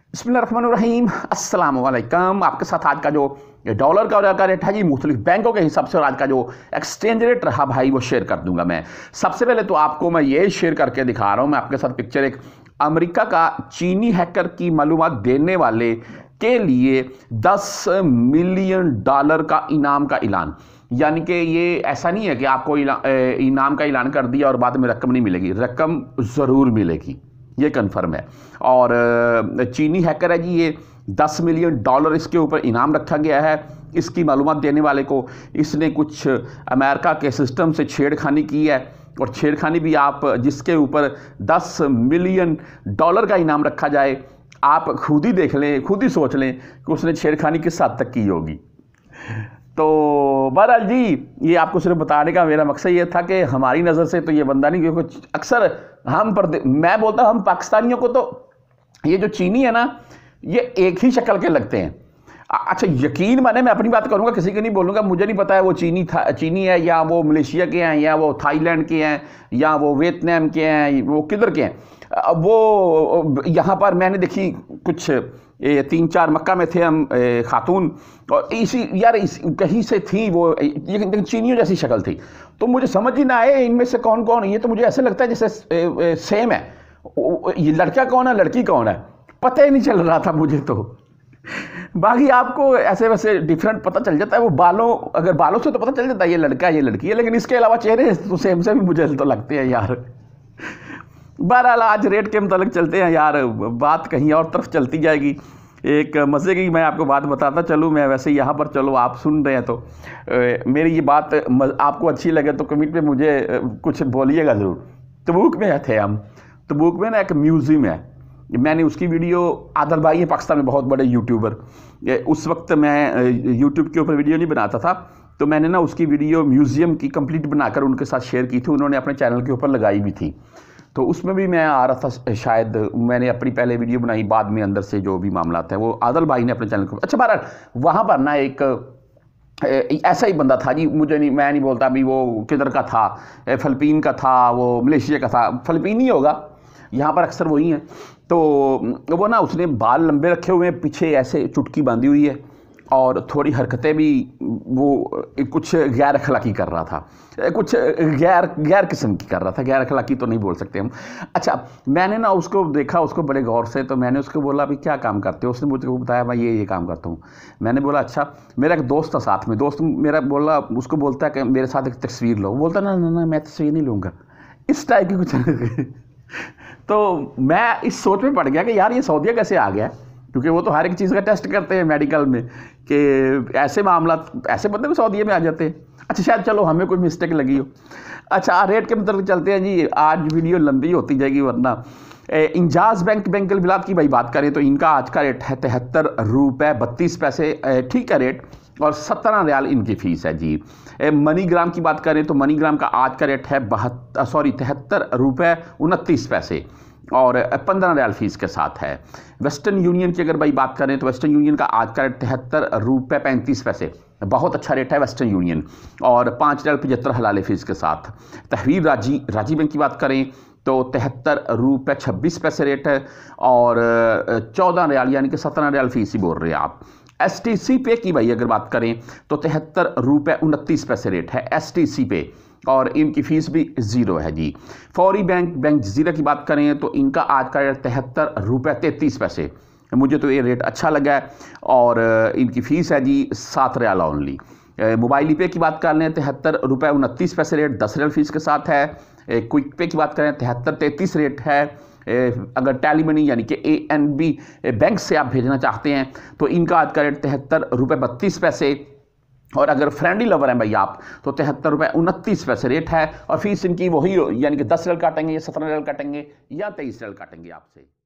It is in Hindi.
बिस्मिल्लाहिर्रहमानिर्रहीम, अस्सलाम वालेकुम। आपके साथ आज का जो डॉलर का रेट है जी, मुख्तलिफ बैंकों के हिसाब से, और आज का जो एक्सचेंज रेट रहा भाई वो शेयर कर दूंगा मैं। सबसे पहले तो आपको मैं ये शेयर करके दिखा रहा हूँ, मैं आपके साथ पिक्चर एक अमेरिका का चीनी हैकर की मालूमात देने वाले के लिए $10 मिलियन का इनाम का ऐलान। यानी कि ये ऐसा नहीं है कि आपको इनाम का ऐलान कर दिया और बाद में रकम नहीं मिलेगी, रकम ज़रूर मिलेगी, ये कन्फर्म है। और चीनी हैकर है जी, ये $10 मिलियन इसके ऊपर इनाम रखा गया है इसकी मालूमात देने वाले को। इसने कुछ अमेरिका के सिस्टम से छेड़खानी की है, और छेड़खानी भी आप जिसके ऊपर $10 मिलियन का इनाम रखा जाए, आप खुद ही देख लें, खुद ही सोच लें कि उसने छेड़खानी किस हद तक की होगी। तो बहरहाल जी, ये आपको सिर्फ बताने का मेरा मकसद ये था कि हमारी नज़र से तो ये बंदा नहीं, क्योंकि अक्सर मैं बोलता हूँ हम पाकिस्तानियों को तो ये जो चीनी है ना, ये एक ही शक्ल के लगते हैं। अच्छा, यकीन माने मैं अपनी बात करूंगा, किसी को नहीं बोलूंगा, मुझे नहीं पता है वो चीनी है या वो मलेशिया के हैं या वो थाईलैंड के हैं या वो वियतनाम के हैं, वो किधर के हैं। वो यहाँ पर मैंने देखी कुछ 3-4 मक्का में थे हम खातून, और कहीं से थी वो, ये चीनियों जैसी शक्ल थी। तो मुझे समझ ही ना आए इनमें से कौन कौन, ये तो मुझे ऐसे लगता है जैसे सेम है, ये लड़का कौन है लड़की कौन है पता ही नहीं चल रहा था मुझे। तो बाकी आपको ऐसे वैसे डिफरेंट पता चल जाता है, वो अगर बालों से तो पता चल जाता है ये लड़का है ये लड़की है, लेकिन इसके अलावा चेहरे तो सेम से भी मुझे तो लगते हैं यार। बहरहाल आज रेट के मुतालिक चलते हैं यार, बात कहीं और तरफ चलती जाएगी। एक मज़े की मैं आपको बात बताता चलूँ, मैं वैसे यहाँ पर, चलो आप सुन रहे हैं तो मेरी ये बात आपको अच्छी लगे तो कमेंट पे मुझे कुछ बोलिएगा ज़रूर। तबूक में थे हम, तबूक में ना एक म्यूज़ियम है, मैंने उसकी वीडियो, आदिल भाई है पाकिस्तान में बहुत बड़े यूट्यूबर, उस वक्त मैं यूट्यूब के ऊपर वीडियो नहीं बनाता था, तो मैंने ना उसकी वीडियो म्यूज़ियम की कंप्लीट बनाकर उनके साथ शेयर की थी, उन्होंने अपने चैनल के ऊपर लगाई भी थी। तो उसमें भी मैं आ रहा था, शायद मैंने अपनी पहले वीडियो बनाई, बाद में अंदर से जो भी मामला था वो आदिल भाई ने अपने चैनल को। अच्छा, बहरहाल वहाँ पर ना एक ऐसा ही बंदा था जी, मैं नहीं बोलता अभी वो किधर का था, फ़िलिपीन का था, वो मलेशिया का था, फ़िलिपीन ही होगा, यहाँ पर अक्सर वही हैं। तो वो ना, उसने बाल लंबे रखे हुए हैं, पीछे ऐसे चुटकी बांधी हुई है, और थोड़ी हरकतें भी वो कुछ गैर अखलाकी कर रहा था, कुछ गैर किस्म की कर रहा था, गैर अखलाकी तो नहीं बोल सकते हम। अच्छा, मैंने ना उसको देखा, उसको बड़े गौर से, तो मैंने उसको बोला अभी क्या काम करते हो, उसने मुझे बताया मैं ये काम करता हूँ। मैंने बोला अच्छा, मेरा एक दोस्त था साथ में, दोस्त मेरा बोला, उसको बोलता है कि मेरे साथ एक तस्वीर लो, बोलता ना ना ना मैं तस्वीर नहीं लूँगा, इस टाइप की कुछ। तो मैं इस सोच में पड़ गया कि यार ये सऊदीया कैसे आ गया, क्योंकि वो तो हर एक चीज़ का टेस्ट करते हैं मेडिकल में, कि ऐसे मामला, ऐसे बंदे भी सऊदीया में आ जाते हैं। अच्छा, शायद चलो हमें कोई मिस्टेक लगी हो। अच्छा, रेट के मतलब चलते हैं जी, आज वीडियो लंबी होती जाएगी वरना। इंजाज बैंक बिलात की भाई बात करें तो इनका आज का रेट है ₹73.32, ठीक है रेट, और 17 रियाल इनकी फ़ीस है जी। मनीग्राम की बात करें तो मनीग्राम का आज का रेट है ₹73.29, और 15 रियाल फीस के साथ है। वेस्टर्न यूनियन की अगर भाई बात करें तो वेस्टर्न यूनियन का आज का रेट ₹73.35, बहुत अच्छा रेट है वेस्टर्न यूनियन, और 5 रियाल 75 हलाले फीस के साथ। तहवीर राजी बैंक की बात करें तो ₹73.26 रेट है, और 14 रियाल यानी कि 17 रियाल फीस ही बोल रहे हैं आप। STC पे की भाई अगर बात करें तो ₹73.29 रेट है STC पे, और इनकी फ़ीस भी ज़ीरो है जी। फौरी बैंक जजीरा की बात करें तो इनका आज का रेट ₹73.33, मुझे तो ये रेट अच्छा लगा है, और इनकी फ़ीस है जी 7 रियाल ओनली। मोबाइल पे की बात कर लें ₹73.29 रेट, 10 रियाल फीस के साथ है। क्विक पे की बात करें 73.33 रेट है। अगर टेली मनी यानी कि ANB बैंक से आप भेजना चाहते हैं तो इनका आज का रेट ₹73.32, और अगर फ्रेंडली लवर हैं भाई आप तो ₹73.29 रेट है, और फीस इनकी वही यानी कि 10 रियाल काटेंगे या 17 रियाल काटेंगे या 23 रियाल काटेंगे आपसे।